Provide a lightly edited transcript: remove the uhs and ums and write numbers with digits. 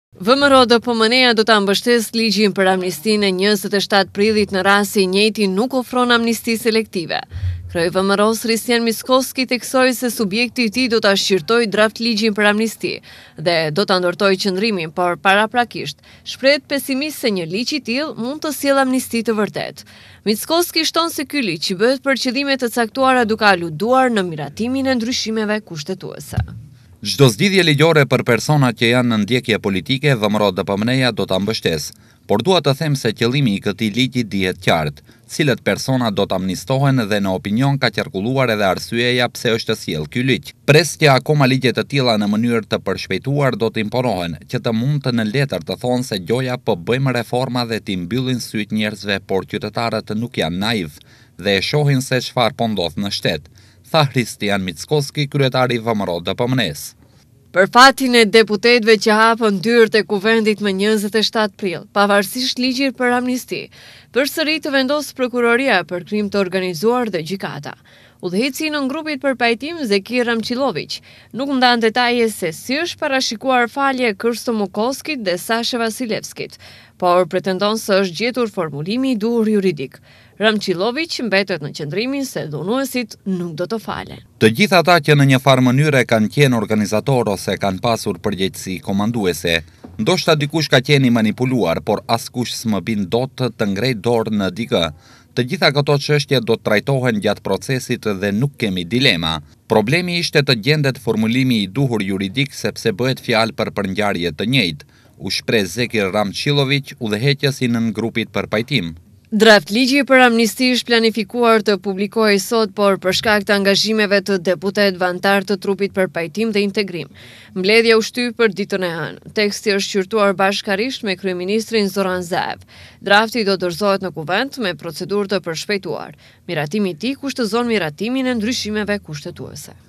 VMRO-DPMNE-ja do ta mbështesë ligjin për amnistinë e 27 prillit në rast se i njëjti nuk ofron amnisti selektive. Kryei VMRO-s Hristian Mickoski theksoi se subjekti i tij do ta shqyrtojë draft ligjin për amnisti dhe do ta ndërtojë qëndrimin, por paraprakisht shprehet pesimist se një ligj i tillë mund të sjellë amnisti të vërtetë. Mickoski shton se ky ligj bëhet për qëllime të caktuara duke aluduar në miratimin e ndryshimeve kushtetuese. Çdo zgjidhje ligjore për personat që janë në ndjekje politike, VMRO-DPMNE-ja do ta mbështesë, por dua të them se qëllimi i këtij ligji dihet qartë, cilët persona do të amnistohen dhe në opinion ka qarkulluar edhe arsyeja pse është sjellë ky ligj. Presja akoma ligje të tilla në mënyrë të përshpejtuar do të imponohen, që të mund të në letër të thonë se gjoja po bëjmë reforma dhe t'i mbyllin syt njerëzve, por qytetarët nuk janë naiv dhe e shohin se çfarë po ndodh në shtet, tha Hristian Mickoski, kryetari i VMRO-DPMNE-s. Për fatin e deputetëve që hapën dyert e kuvendit më 27 prill, pavarësisht ligjit për amnisti, përsëri të vendos prokuroria për krim të organizuar dhe gjykata. Udhëheci në grupit për pajtim Zeki Ramqilović nuk ndan detaje se si është parashikuar falje Kërsto Mukoskit dhe Sashe Vasilevskit, por pretendon se është gjetur formulimi i duhur juridik. Ramqilović mbetet në qëndrimin se dhunuesit nuk do të falen. Të gjithë ata që në një farë mënyre kanë qenë organizator ose kanë pasur përgjegjësi komanduese, ndoshta dikush ka qenë i manipuluar, por askush s'më bin dot të ngrej dorë në dikë. Të gjitha këto çështje do të trajtohen gjatë procesit dhe nuk kemi dilema. Problemi ishte të gjendet formulimi i duhur juridik sepse bëhet fjalë për përngjarje të njëjtë, u shpreh Zeki Ramqilović, udhëheqësi nën grupit për pajtim. Draft ligji për amnisti është planifikuar të publikohej sot, por për shkak të angazhimeve të deputetëve antar të trupit për pajtim dhe integrim, mbledhja u shtyp për ditën e hënë. Teksti është shqyrtuar bashkërisht me kryeministrin Zoran Zaev. Drafti do dorëzohet në kuvent me procedurë të përshpejtuar. Miratimi i tij kushtozon miratimin e ndryshimeve kushtetuese.